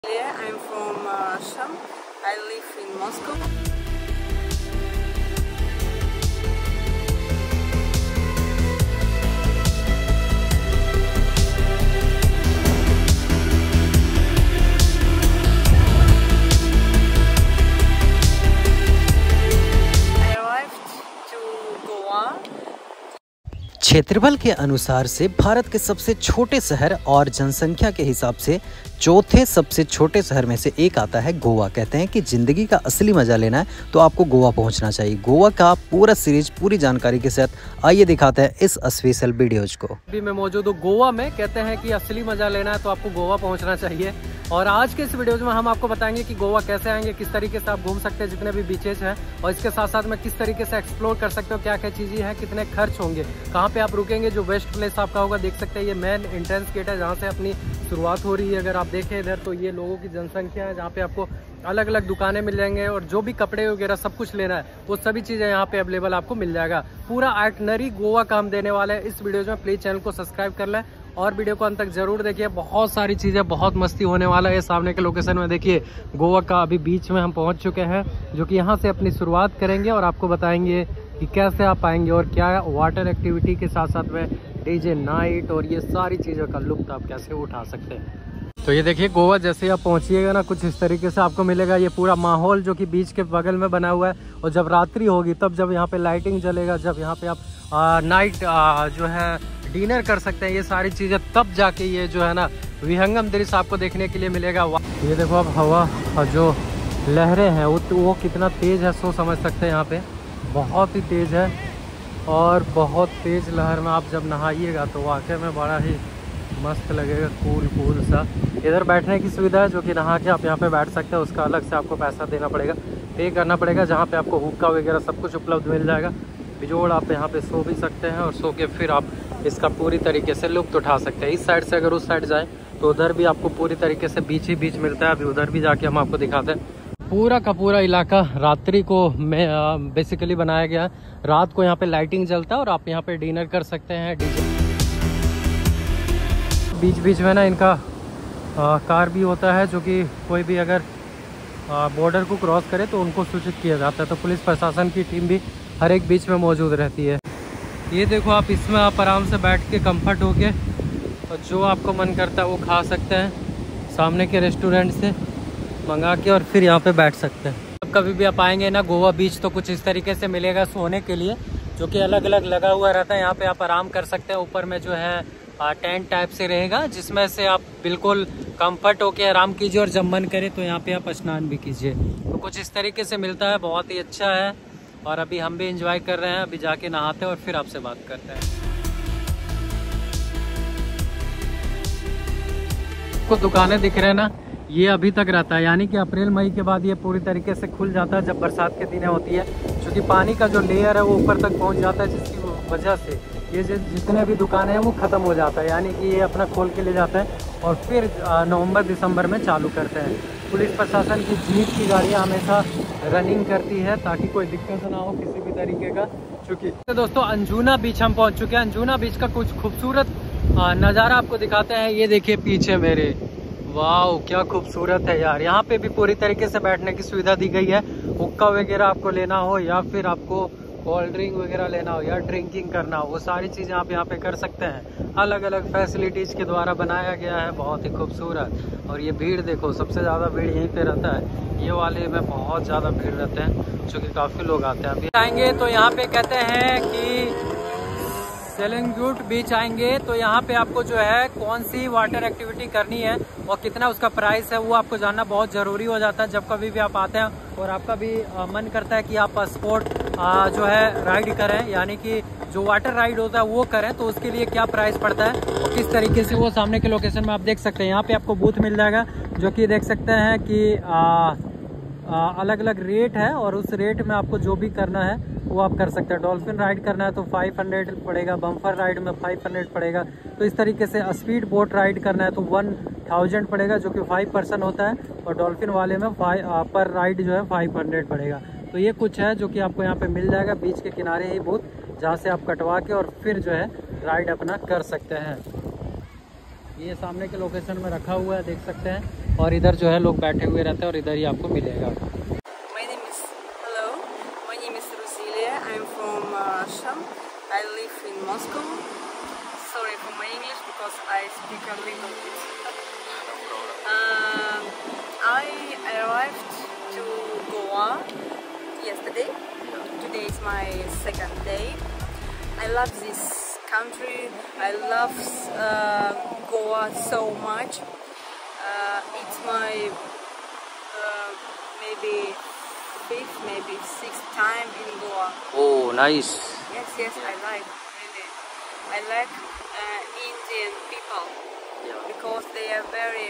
I'm from Sham. I live in Moscow. I arrived to Goa. क्षेत्रफल के अनुसार से भारत के सबसे छोटे शहर और जनसंख्या के हिसाब से चौथे सबसे छोटे शहर में से एक आता है गोवा। कहते हैं कि ज़िंदगी का असली मज़ा लेना है तो आपको गोवा पहुंचना चाहिए। गोवा का पूरा सीरीज पूरी जानकारी के साथ आइए दिखाते हैं इस स्पेशल वीडियोज को। अभी मैं मौजूद हूँ गोवा में। कहते हैं कि असली मज़ा लेना है तो आपको गोवा पहुँचना चाहिए। और आज के इस वीडियोज में हम आपको बताएंगे कि गोवा कैसे आएंगे, किस तरीके से आप घूम सकते हैं जितने भी बीचेज हैं, और इसके साथ साथ में किस तरीके से एक्सप्लोर कर सकते हो, क्या क्या चीज़ें हैं, कितने खर्च होंगे, कहाँ पे आप रुकेंगे। जो बेस्ट प्लेस आपका होगा, देख सकते हैं ये मेन एंट्रेंस गेट है जहाँ से अपनी शुरुआत हो रही है। अगर आप देखें इधर तो ये लोगों की जनसंख्या है, जहाँ पे आपको अलग अलग दुकानें मिल जाएंगे और जो भी कपड़े वगैरह सब कुछ लेना है वो सभी चीज़ें यहाँ पे अवेलेबल आपको मिल जाएगा। पूरा आइटनरी गोवा का हम देने वाले हैं इस वीडियो में। प्लीज़ चैनल को सब्सक्राइब कर लें और वीडियो को अंत तक जरूर देखिए। बहुत सारी चीज़ें, बहुत मस्ती होने वाला है। सामने के लोकेशन में देखिए गोवा का अभी बीच में हम पहुँच चुके हैं, जो कि यहाँ से अपनी शुरुआत करेंगे और आपको बताएंगे कि कैसे आप आएंगे और क्या वाटर एक्टिविटी के साथ साथ में डीजे नाइट और ये सारी चीज़ों का लुत्फ आप कैसे उठा सकते हैं। तो ये देखिए गोवा जैसे आप पहुंचिएगा ना, कुछ इस तरीके से आपको मिलेगा ये पूरा माहौल जो कि बीच के बगल में बना हुआ है। और जब रात्रि होगी तब जब यहाँ पे लाइटिंग जलेगा, जब यहाँ पे आप नाइट जो है डिनर कर सकते हैं, ये सारी चीज़ें, तब जाके ये जो है ना विहंगम दृश्य आपको देखने के लिए मिलेगा। ये देखो अब हवा जो लहरें हैं वो कितना तेज़ है, सो समझ सकते हैं। यहाँ पे बहुत ही तेज़ है और बहुत तेज़ लहर में आप जब नहाइएगा तो वाकई में बड़ा ही मस्त लगेगा, कूल सा। इधर बैठने की सुविधा है जो कि नहा के आप यहाँ पे बैठ सकते हैं, उसका अलग से आपको पैसा देना पड़ेगा, पे करना पड़ेगा। जहाँ पे आपको हुक्का वगैरह सब कुछ उपलब्ध मिल जाएगा। बिजोड़ आप यहाँ पे सो भी सकते हैं और सो के फिर आप इसका पूरी तरीके से लुत्फ उठा सकते हैं। इस साइड से अगर उस साइड जाएँ तो उधर भी आपको पूरी तरीके से बीच ही बीच मिलता है। अभी उधर भी जाके हम आपको दिखाते हैं। पूरा का पूरा इलाका रात्रि को बेसिकली बनाया गया। रात को यहाँ पे लाइटिंग जलता है और आप यहाँ पे डिनर कर सकते हैं। बीच बीच में ना इनका कार भी होता है, जो कि कोई भी अगर बॉर्डर को क्रॉस करे तो उनको सूचित किया जाता है। तो पुलिस प्रशासन की टीम भी हर एक बीच में मौजूद रहती है। ये देखो आप इसमें आप आराम से बैठ के कंफर्ट होके और जो आपको मन करता है वो खा सकते हैं सामने के रेस्टोरेंट से मंगा के, और फिर यहाँ पे बैठ सकते हैं। कभी भी आप आएंगे ना गोवा बीच तो कुछ इस तरीके से मिलेगा सोने के लिए, जो कि अलग अलग लगा हुआ रहता है। यहाँ पे आप आराम कर सकते हैं। ऊपर में जो है टेंट टाइप से रहेगा, जिसमें से आप बिल्कुल कंफर्ट होके आराम कीजिए और जब मन करे तो यहाँ पे आप स्नान भी कीजिए। तो कुछ इस तरीके से मिलता है, बहुत ही अच्छा है। और अभी हम भी एंजॉय कर रहे हैं। अभी जाके नहाते हैं और फिर आपसे बात करते हैं। आपको दुकानें दिख रहे हैं ना, ये अभी तक रहता है, यानी कि अप्रैल मई के बाद ये पूरी तरीके से खुल जाता है जब बरसात के दिनें होती है, क्योंकि पानी का जो लेयर है वो ऊपर तक पहुंच जाता है, जिसकी वजह से ये जितने भी दुकानें हैं वो ख़त्म हो जाता है। यानी कि ये अपना खोल के ले जाता है और फिर नवंबर दिसंबर में चालू करते हैं। पुलिस प्रशासन की जीप की गाड़ियाँ हमेशा रनिंग करती है ताकि कोई दिक्कत ना हो किसी भी तरीके का। चूँकि तो दोस्तों अंजुना बीच हम पहुँच चुके हैं। अंजुना बीच का कुछ खूबसूरत नज़ारा आपको दिखाते हैं। ये देखिए पीछे मेरे, वाह क्या खूबसूरत है यार। यहाँ पे भी पूरी तरीके से बैठने की सुविधा दी गई है। हुक्का वगैरह आपको लेना हो या फिर आपको कोल्ड ड्रिंक वगैरह लेना हो या ड्रिंकिंग करना हो, वो सारी चीज़ें आप यहाँ पे कर सकते हैं। अलग अलग फैसिलिटीज़ के द्वारा बनाया गया है, बहुत ही खूबसूरत। और ये भीड़ देखो, सबसे ज़्यादा भीड़ यहीं पे रहता है। ये वाले में बहुत ज़्यादा भीड़ रहते हैं, जो कि काफ़ी लोग आते हैं। अभी आएंगे तो यहाँ पे कहते हैं कि सेलेंगुट बीच आएंगे तो यहाँ पे आपको जो है कौन सी वाटर एक्टिविटी करनी है और कितना उसका प्राइस है वो आपको जानना बहुत ज़रूरी हो जाता है जब कभी भी आप आते हैं और आपका भी मन करता है कि आप स्पोर्ट जो है राइड करें, यानी कि जो वाटर राइड होता है वो करें, तो उसके लिए क्या प्राइस पड़ता है और किस तरीके से, वो सामने के लोकेशन में आप देख सकते हैं। यहाँ पे आपको बूथ मिल जाएगा, जो कि देख सकते हैं कि अलग अलग रेट है और उस रेट में आपको जो भी करना है वो आप कर सकते हैं। डॉल्फिन राइड करना है तो 500 पड़ेगा, बम्पर राइड में 500 पड़ेगा। तो इस तरीके से स्पीड बोट राइड करना है तो 1000 पड़ेगा, जो कि 5 पर्सन होता है, और डॉल्फिन वाले में पर राइड जो है 500 पड़ेगा। तो ये कुछ है जो कि आपको यहाँ पे मिल जाएगा बीच के किनारे ही बूथ, जहाँ से आप कटवा के और फिर जो है राइड अपना कर सकते हैं। ये सामने के लोकेशन में रखा हुआ है, देख सकते हैं। और इधर जो है लोग बैठे हुए रहते हैं और इधर ही आपको मिलेगा। Hello, my name is Rusilia. I'm from Sham. I live in Moscow. Sorry for my English because I speak a little bit. I arrived to Goa yesterday. Today is my second day. I love this country. I love Goa so much. It's my maybe fifth, maybe sixth time in Goa. Oh, nice. Yes, I like really. I like Indian people because they are very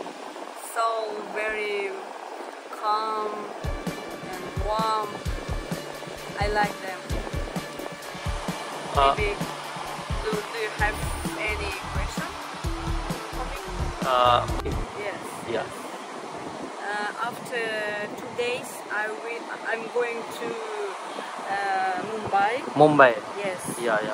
calm and warm. I like them. Maybe do you have any question for me? Yes. Yeah. After 2 days, I'm going to Mumbai. Mumbai. Yes. Yeah.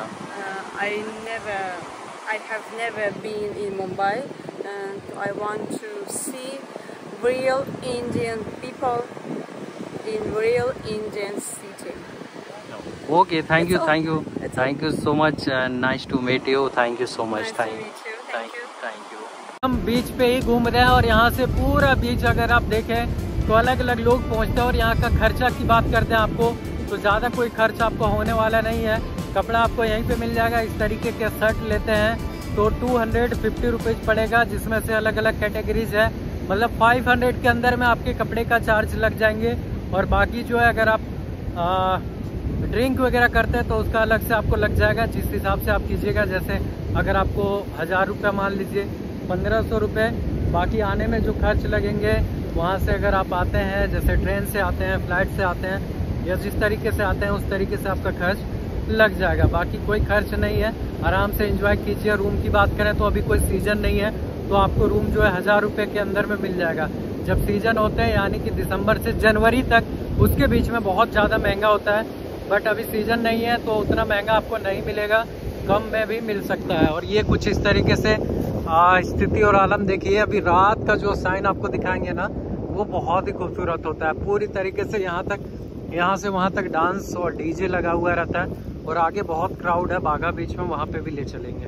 I have never been in Mumbai, and I want to see real Indian people in real Indian city. Okay, thank you so much and nice to meet you. Thank you so much. Nice to meet you. Thank you. हम बीच पे ही घूम रहे हैं और यहाँ से पूरा बीच अगर आप देखें तो अलग अलग लोग पहुँचते हैं और यहाँ का खर्चा की बात करते हैं आपको तो ज़्यादा कोई खर्च आपको होने वाला नहीं है। कपड़ा आपको यहीं पे मिल जाएगा। इस तरीके के शर्ट लेते हैं तो 250 रुपीज़ पड़ेगा, जिसमें से अलग अलग कैटेगरीज है। मतलब 500 के अंदर में आपके कपड़े का चार्ज लग जाएंगे। और बाकी जो है अगर आप ड्रिंक वगैरह करते हैं तो उसका अलग से आपको लग जाएगा, जिस हिसाब से आप कीजिएगा। जैसे अगर आपको 1000 रुपये मान लीजिए 1500 रुपये, बाकी आने में जो खर्च लगेंगे वहाँ से अगर आप आते हैं जैसे ट्रेन से आते हैं, फ्लाइट से आते हैं या जिस तरीके से आते हैं उस तरीके से आपका खर्च लग जाएगा। बाकी कोई खर्च नहीं है, आराम से एंजॉय कीजिए। रूम की बात करें तो अभी कोई सीज़न नहीं है तो आपको रूम जो है 1000 रुपये के अंदर में मिल जाएगा। जब सीज़न होते हैं यानी कि दिसंबर से जनवरी तक, उसके बीच में बहुत ज़्यादा महंगा होता है। बट अभी सीज़न नहीं है तो उतना महंगा आपको नहीं मिलेगा, कम में भी मिल सकता है। और ये कुछ इस तरीके से स्थिति और आलम देखिए। अभी रात का जो साइन आपको दिखाएंगे ना वो बहुत ही खूबसूरत होता है। पूरी तरीके से यहाँ से वहाँ तक डांस और डीजे लगा हुआ रहता है। और आगे बहुत क्राउड है बाघा बीच में, वहाँ पे भी ले चलेंगे।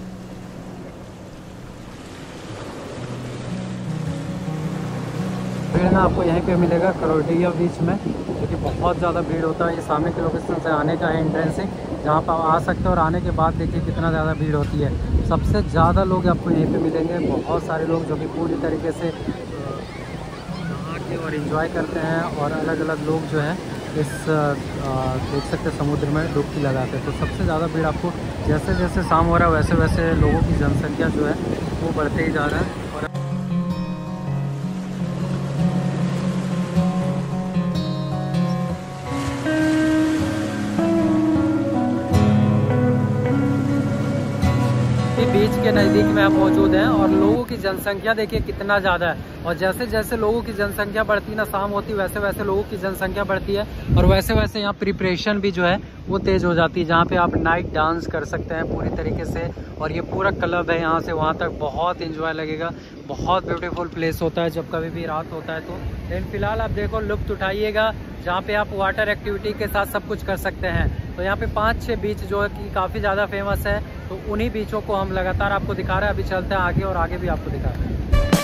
भीड़ ना आपको यहीं पे मिलेगा करोडिया बीच में, क्योंकि बहुत ज़्यादा भीड़ होता है। ये सामने के लोकेशन से आने का है एंट्रेंस से, जहाँ पर आप आ सकते हैं। और आने के बाद देखिए कितना ज़्यादा भीड़ होती है। सबसे ज़्यादा लोग आपको यहीं पे मिलेंगे, बहुत सारे लोग जो कि पूरी तरीके से नहा के और एंजॉय करते हैं। और अलग अलग लोग जो है इस देख सकते समुद्र में डुबकी लगाते हैं। तो सबसे ज़्यादा भीड़ आपको जैसे जैसे शाम हो रहा है वैसे वैसे लोगों की जनसंख्या जो है वो बढ़ते ही जा रहा है। और बीच के नज़दीक में हम मौजूद हैं और लोगों की जनसंख्या देखिए कितना ज़्यादा है। और जैसे जैसे लोगों की जनसंख्या बढ़ती ना शाम होती वैसे वैसे लोगों की जनसंख्या बढ़ती है। और वैसे वैसे यहाँ प्रिपरेशन भी जो है वो तेज़ हो जाती है, जहाँ पे आप नाइट डांस कर सकते हैं पूरी तरीके से। और ये पूरा क्लब है, यहाँ से वहाँ तक बहुत इंजॉय लगेगा। बहुत ब्यूटीफुल प्लेस होता है जब कभी भी रात होता है तो। लेकिन फ़िलहाल आप देखो लुत्फ़ उठाइएगा, जहाँ पे आप वाटर एक्टिविटी के साथ सब कुछ कर सकते हैं। तो यहाँ पे 5-6 बीच जो है कि काफ़ी ज़्यादा फेमस है, तो उन्हीं बीचों को हम लगातार आपको दिखा रहे हैं। अभी चलते हैं आगे और आगे भी आपको दिखा रहे हैं।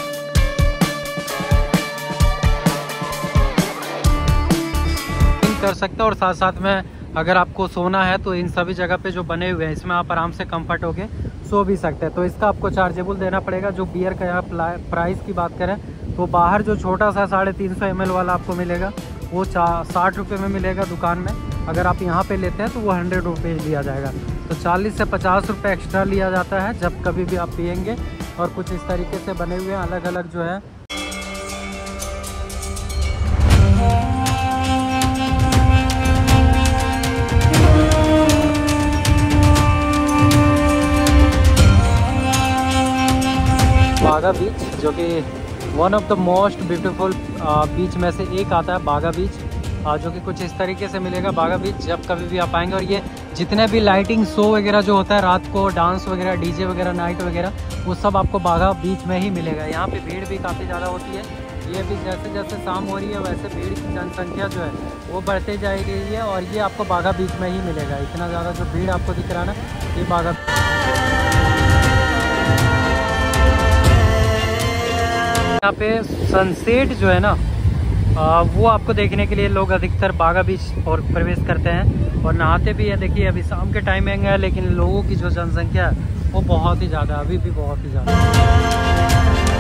कर सकते हैं और साथ साथ में अगर आपको सोना है तो इन सभी जगह पे जो बने हुए हैं इसमें आप आराम से कंफर्ट होके सो भी सकते हैं। तो इसका आपको चार्जेबल देना पड़ेगा। जो बियर का यहाँ प्राइस की बात करें तो बाहर जो छोटा सा 350 ml वाला आपको मिलेगा वो 60 रुपये में मिलेगा दुकान में। अगर आप यहाँ पे लेते हैं तो वो 100 रुपये लिया जाएगा। तो 40 से 50 रुपये एक्स्ट्रा लिया जाता है जब कभी भी आप पियेंगे। और कुछ इस तरीके से बने हुए अलग अलग जो है बाघा बीच, जो कि one of the most beautiful beach में से एक आता है बाघा बीच। जो कि कुछ इस तरीके से मिलेगा बागा बीच जब कभी भी आप आएंगे। और ये जितने भी लाइटिंग शो वगैरह जो होता है रात को, डांस वगैरह, डीजे वगैरह, नाइट वगैरह, वो सब आपको बागा बीच में ही मिलेगा। यहाँ पे भीड़ भी काफ़ी ज़्यादा होती है। ये भी जैसे जैसे शाम हो रही है वैसे भीड़ की जनसंख्या जो है वो बढ़ते जा रही है। और ये आपको बागा बीच में ही मिलेगा। इतना ज़्यादा जो भीड़ आपको दिख रहा है ना, ये बागा। यहाँ पे सनसेट जो है ना वो आपको देखने के लिए लोग अधिकतर बागा बीच और प्रवेश करते हैं और नहाते भी हैं। देखिए अभी शाम के टाइमिंग है लेकिन लोगों की जो जनसंख्या है वो बहुत ही ज़्यादा, अभी भी बहुत ही ज़्यादा।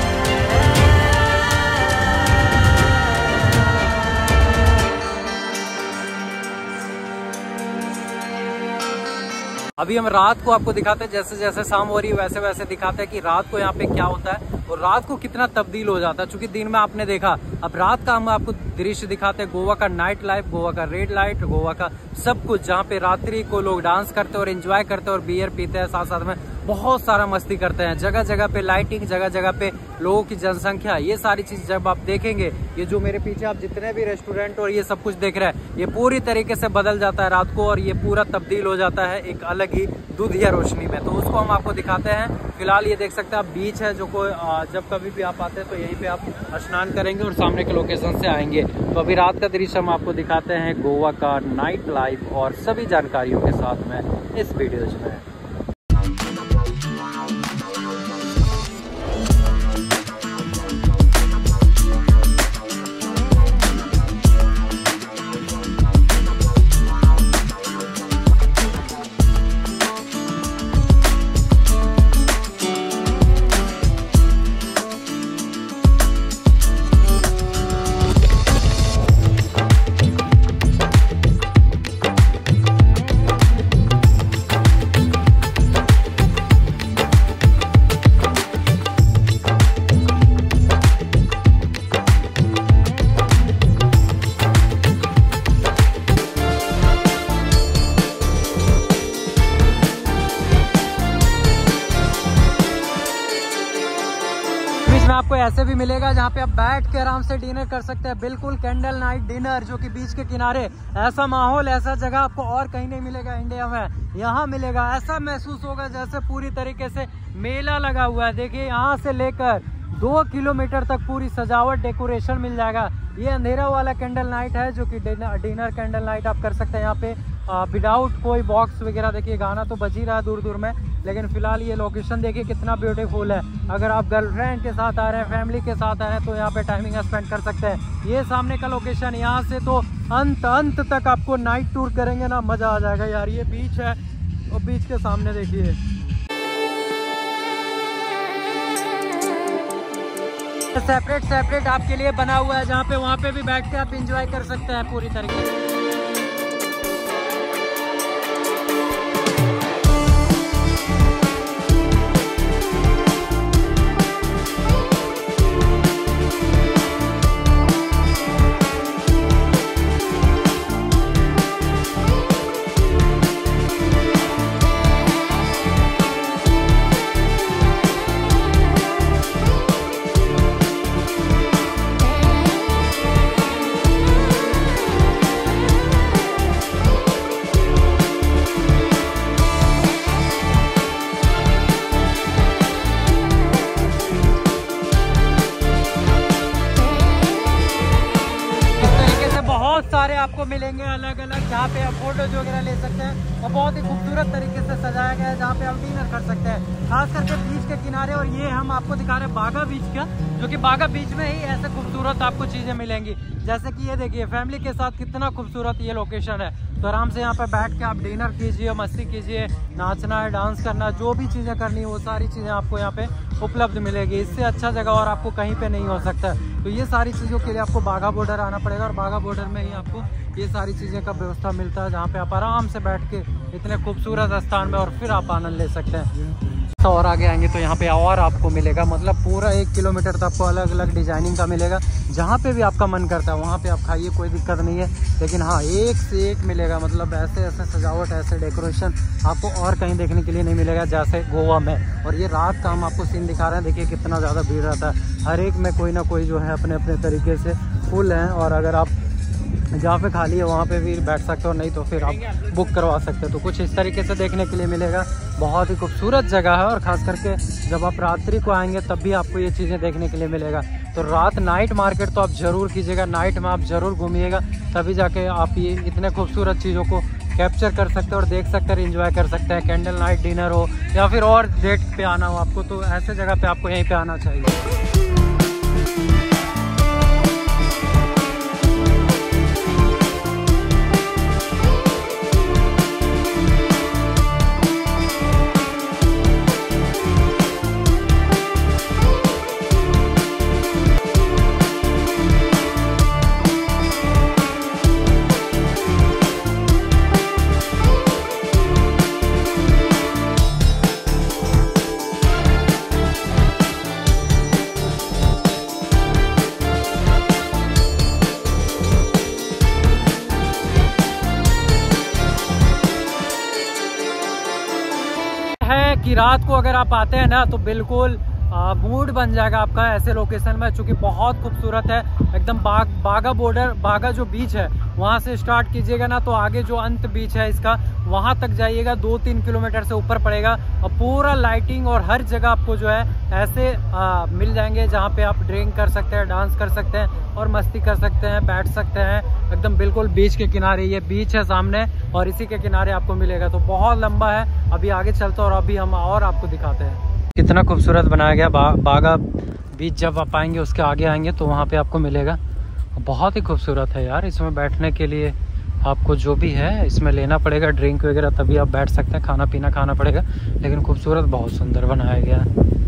अभी हम रात को आपको दिखाते हैं, जैसे जैसे शाम हो रही है वैसे वैसे दिखाते हैं कि रात को यहाँ पे क्या होता है और रात को कितना तब्दील हो जाता है। चूंकि दिन में आपने देखा, अब रात का हम आपको दृश्य दिखाते हैं गोवा का नाइट लाइफ, गोवा का रेड लाइट, गोवा का सब कुछ, जहाँ पे रात्रि को लोग डांस करते हैं और एंजॉय करते हैं और बियर पीते हैं, साथ साथ में बहुत सारा मस्ती करते हैं। जगह जगह पे लाइटिंग, जगह जगह पे लोगों की जनसंख्या, ये सारी चीज जब आप देखेंगे, ये जो मेरे पीछे आप जितने भी रेस्टोरेंट और ये सब कुछ देख रहे हैं, ये पूरी तरीके से बदल जाता है रात को और ये पूरा तब्दील हो जाता है एक अलग ही दूधिया रोशनी में। तो उसको हम आपको दिखाते हैं। फिलहाल ये देख सकते हैं आप, बीच है जो कोई जब कभी भी आप आते हैं तो यहीं पे आप स्नान करेंगे और सामने के लोकेशन से आएंगे। तो अभी रात का दृश्य हम आपको दिखाते हैं गोवा का नाइट लाइफ और सभी जानकारियों के साथ में इस वीडियो में। आपको ऐसे भी मिलेगा जहाँ पे आप बैठ के आराम से डिनर कर सकते हैं, बिल्कुल कैंडल नाइट डिनर, जो कि बीच के किनारे। ऐसा माहौल, ऐसा जगह आपको और कहीं नहीं मिलेगा इंडिया में। यहाँ मिलेगा, ऐसा महसूस होगा जैसे पूरी तरीके से मेला लगा हुआ है। देखिए यहाँ से लेकर 2 किलोमीटर तक पूरी सजावट, डेकोरेशन मिल जाएगा। ये अंधेरा वाला कैंडल नाइट है जो कि डिनर कैंडल नाइट आप कर सकते हैं यहाँ पे विदाउट कोई बॉक्स वगैरह। देखिए गाना तो बज ही रहा है दूर दूर में, लेकिन फिलहाल ये लोकेशन देखिए कितना ब्यूटीफुल है। अगर आप गर्लफ्रेंड के साथ आ रहे हैं, फैमिली के साथ आ रहे हैं तो यहाँ पे टाइमिंग स्पेंड कर सकते हैं। ये सामने का लोकेशन, यहाँ से तो अंत तक आपको नाइट टूर करेंगे ना, मज़ा आ जाएगा यार। ये बीच है और बीच के सामने देखिए सेपरेट आपके लिए बना हुआ है, जहाँ पे वहाँ पे भी बैठ के आप इंजॉय कर सकते हैं पूरी तरीके से। सारे आपको मिलेंगे अलग अलग, जहाँ पे आप फोटोज वगैरह ले सकते हैं और बहुत ही खूबसूरत तरीके से सजाया गया है, जहाँ पे आप डिनर कर सकते हैं, खास करके बीच के किनारे। और ये हम आपको दिखा रहे हैं बागा बीच का, जो कि बागा बीच में ही ऐसे खूबसूरत आपको चीजें मिलेंगी। जैसे कि ये देखिए फैमिली के साथ कितना खूबसूरत ये लोकेशन है। तो आराम से यहाँ पे बैठ के आप डिनर कीजिए, मस्ती कीजिए, नाचना है, डांस करना, जो भी चीज़ें करनी है वो सारी चीज़ें आपको यहाँ पे उपलब्ध मिलेगी। इससे अच्छा जगह और आपको कहीं पे नहीं हो सकता। तो ये सारी चीज़ों के लिए आपको बागा बॉर्डर आना पड़ेगा और बागा बॉर्डर में ही आपको ये सारी चीज़ें का व्यवस्था मिलता है, जहाँ पे आप आराम से बैठ के इतने खूबसूरत स्थान में और फिर आप आनंद ले सकते हैं। और आगे आएंगे तो यहाँ पे और आपको मिलेगा, मतलब पूरा 1 किलोमीटर तक आपको अलग अलग डिजाइनिंग का मिलेगा। जहाँ पे भी आपका मन करता है वहाँ पे आप खाइए, कोई दिक्कत नहीं है। लेकिन हाँ, एक से एक मिलेगा, मतलब ऐसे ऐसे सजावट, ऐसे डेकोरेशन आपको और कहीं देखने के लिए नहीं मिलेगा जैसे गोवा में। और ये रात का हम आपको सीन दिखा रहे हैं, देखिए कितना ज़्यादा भीड़ रहता है। हर एक में कोई ना कोई जो है अपने अपने तरीके से फुल हैं। और अगर आप जहाँ पे खाली है वहाँ पे भी बैठ सकते हो, नहीं तो फिर आप बुक करवा सकते हो। तो कुछ इस तरीके से देखने के लिए मिलेगा। बहुत ही खूबसूरत जगह है और ख़ास करके जब आप रात्रि को आएंगे तब भी आपको ये चीज़ें देखने के लिए मिलेगा। तो रात नाइट मार्केट तो आप ज़रूर कीजिएगा, नाइट में आप ज़रूर घूमिएगा, तभी जाके आप ये इतने खूबसूरत चीज़ों को कैप्चर कर सकते हैं और देख सकते हैं, एंजॉय कर सकते हैं। कैंडल नाइट डिनर हो या फिर और डेट पे आना हो आपको, तो ऐसे जगह पे आपको यहीं पे आना चाहिए। कि रात को अगर आप आते हैं ना तो बिल्कुल मूड बन जाएगा आपका ऐसे लोकेशन में, चूँकि बहुत खूबसूरत है एकदम। बागा बॉर्डर, बागा जो बीच है वहाँ से स्टार्ट कीजिएगा ना तो आगे जो अंत बीच है इसका वहाँ तक जाइएगा, 2-3 किलोमीटर से ऊपर पड़ेगा। और पूरा लाइटिंग और हर जगह आपको जो है ऐसे मिल जाएंगे जहाँ पे आप ड्रिंक कर सकते हैं, डांस कर सकते हैं और मस्ती कर सकते हैं, बैठ सकते हैं एकदम बिल्कुल बीच के किनारे। ये बीच है सामने और इसी के किनारे आपको मिलेगा। तो बहुत लंबा है, अभी आगे चलते हैं और अभी हम और आपको दिखाते हैं कितना खूबसूरत बनाया गया। बागा बीच जब आप आएंगे उसके आगे आएंगे तो वहाँ पे आपको मिलेगा। बहुत ही खूबसूरत है यार। इसमें बैठने के लिए आपको जो भी है इसमें लेना पड़ेगा, ड्रिंक वगैरह, तभी आप बैठ सकते हैं। खाना पीना खाना पड़ेगा, लेकिन खूबसूरत बहुत सुंदर बनाया गया।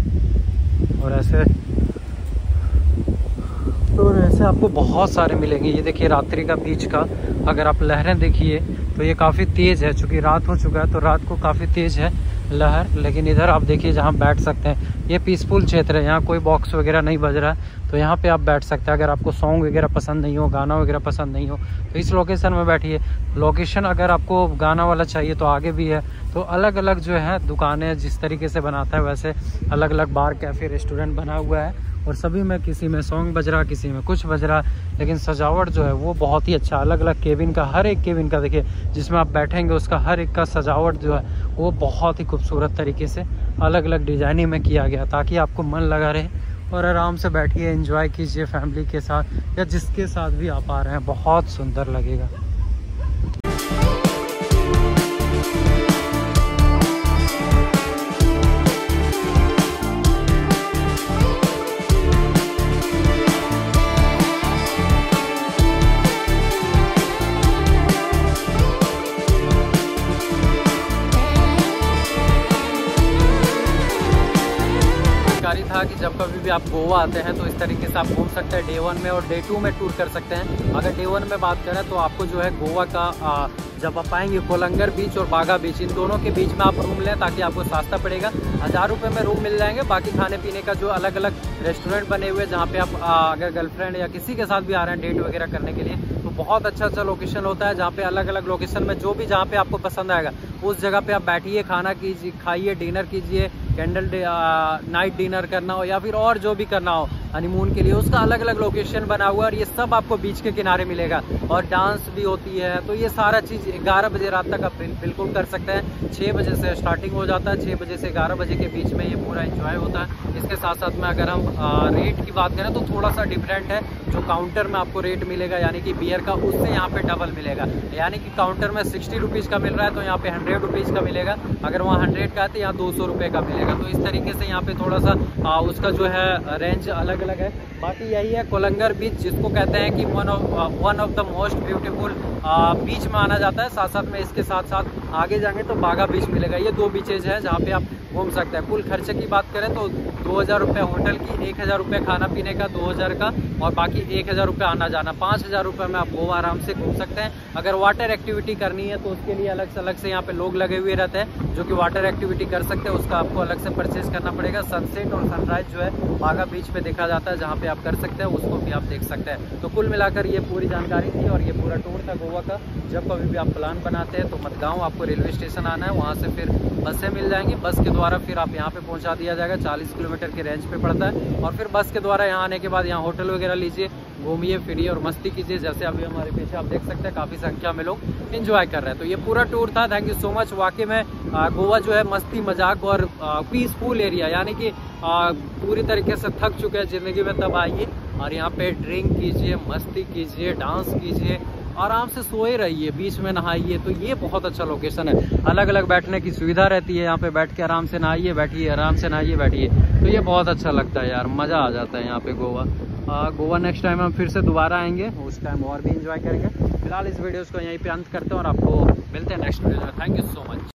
और ऐसे आपको बहुत सारे मिलेंगे। ये देखिए रात्रि का बीच का अगर आप लहरें देखिए तो ये काफ़ी तेज़ है, चूँकि रात हो चुका है तो रात को काफ़ी तेज़ है लहर। लेकिन इधर आप देखिए जहाँ बैठ सकते हैं, ये पीसफुल क्षेत्र है, यहाँ कोई बॉक्स वगैरह नहीं बज रहा है, तो यहाँ पे आप बैठ सकते हैं। अगर आपको सॉन्ग वगैरह पसंद नहीं हो, गाना वगैरह पसंद नहीं हो तो इस लोकेशन में बैठिए। लोकेशन अगर आपको गाना वाला चाहिए तो आगे भी है। तो अलग अलग जो है दुकानें जिस तरीके से बनाता है वैसे अलग अलग बार, कैफ़े, रेस्टोरेंट बना हुआ है और सभी में किसी में सॉन्ग बज रहा, किसी में कुछ बज रहा, लेकिन सजावट जो है वो बहुत ही अच्छा। अलग अलग केबिन का, हर एक केबिन का देखिए जिसमें आप बैठेंगे उसका हर एक का सजावट जो है वो बहुत ही खूबसूरत तरीके से अलग अलग डिजाइनिंग में किया गया, ताकि आपको मन लगा रहे और आराम से बैठिए, एंजॉय कीजिए फैमिली के साथ या जिसके साथ भी आप आ रहे हैं, बहुत सुंदर लगेगा। था कि जब कभी भी आप गोवा आते हैं तो इस तरीके से आप घूम सकते हैं। डे 1 में और डे 2 में टूर कर सकते हैं। अगर डे 1 में बात करें तो आपको जो है गोवा का जब आप आएंगे कोलंगर बीच और बागा बीच, इन दोनों के बीच में आप रूम लें ताकि आपको सस्ता पड़ेगा। 1000 रुपये में रूम मिल जाएंगे। बाकी खाने पीने का जो अलग अलग रेस्टोरेंट बने हुए जहाँ पे आप अगर गर्लफ्रेंड या किसी के साथ भी आ रहे हैं डेट वगैरह करने के लिए, तो बहुत अच्छा लोकेशन होता है जहाँ पे अलग अलग लोकेशन में जो भी जहाँ पे आपको पसंद आएगा उस जगह पे आप बैठिए, खाना कीजिए, खाइए, डिनर कीजिए, कैंडल नाइट डिनर करना हो या फिर और जो भी करना हो हनीमून के लिए, उसका अलग अलग लोकेशन बना हुआ है और ये सब आपको बीच के किनारे मिलेगा। और डांस भी होती है, तो ये सारा चीज़ 11 बजे रात तक आप बिल्कुल कर सकते हैं। 6 बजे से स्टार्टिंग हो जाता है, 6 बजे से 11 बजे के बीच में ये पूरा एंजॉय होता है। इसके साथ साथ में अगर हम रेट की बात करें तो थोड़ा सा डिफरेंट है। जो काउंटर में आपको रेट मिलेगा यानी कि बियर का, उससे यहाँ पे डबल मिलेगा। यानी कि काउंटर में 60 रुपीज़ का मिल रहा है तो यहाँ पे 100 रुपीज़ का मिलेगा। अगर वहाँ 100 का है तो यहाँ 200 रुपये का मिलेगा। तो इस तरीके से यहाँ पे थोड़ा सा उसका जो है रेंज अलग अलग है। बाकी यही है कोलंगर बीच, जिसको कहते हैं कि one of the most beautiful beach माना जाता है। साथ साथ में इसके साथ साथ आगे जाएंगे तो बागा बीच मिलेगा। ये 2 बीचेज हैं जहाँ पे आप घूम सकते हैं। कुल खर्चे की बात करें तो 2000 रुपये होटल की, 1000 रुपये खाना पीने का, 2000 का और बाकी 1000 रुपये आना जाना, 5000 रुपये में आप गोवा आराम से घूम सकते हैं। अगर वाटर एक्टिविटी करनी है तो उसके लिए अलग से यहाँ पे लोग लगे हुए रहते हैं जो कि वाटर एक्टिविटी कर सकते हैं। उसका आपको अलग से परचेज करना पड़ेगा। सनसेट और सनराइज जो है बागा बीच पे देखा जाता है, जहाँ पे आप कर सकते हैं, उसको भी आप देख सकते हैं। तो कुल मिलाकर ये पूरी जानकारी थी और ये पूरा टूर था गोवा गोवा का। जब कभी भी आप प्लान बनाते हैं तो मडगांव आपको रेलवे स्टेशन आना है, वहाँ से फिर बसें मिल जाएंगी। बस के द्वारा फिर आप यहाँ पे पहुँचा दिया जाएगा, 40 किलोमीटर के रेंज पे पड़ता है। और फिर बस के द्वारा यहाँ आने के बाद यहाँ होटल वगैरह लीजिए, घूमिए फिरिए और मस्ती कीजिए। जैसे अभी हमारे पीछे आप देख सकते हैं काफ़ी संख्या में लोग एंजॉय कर रहे हैं। तो ये पूरा टूर था। Thank you so much. वाकई में गोवा जो है मस्ती मजाक और पीसफुल एरिया, यानी कि पूरी तरीके से थक चुके हैं ज़िंदगी में, तब आइए और यहाँ पे ड्रिंक कीजिए, मस्ती कीजिए, डांस कीजिए, आराम से सोए रहिए, बीच में नहाइए। तो ये बहुत अच्छा लोकेशन है। अलग अलग बैठने की सुविधा रहती है, यहाँ पे बैठ के आराम से नहाइए, बैठिए, आराम से नहाइए, बैठिए। तो ये बहुत अच्छा लगता है यार, मज़ा आ जाता है यहाँ पे गोवा। गोवा नेक्स्ट टाइम हम फिर से दोबारा आएंगे, उस टाइम और भी इंजॉय करेंगे। फिलहाल इस वीडियोज़ को यहीं पे अंत करते हैं और आपको मिलते हैं नेक्स्ट वीडियो में। Thank you so much.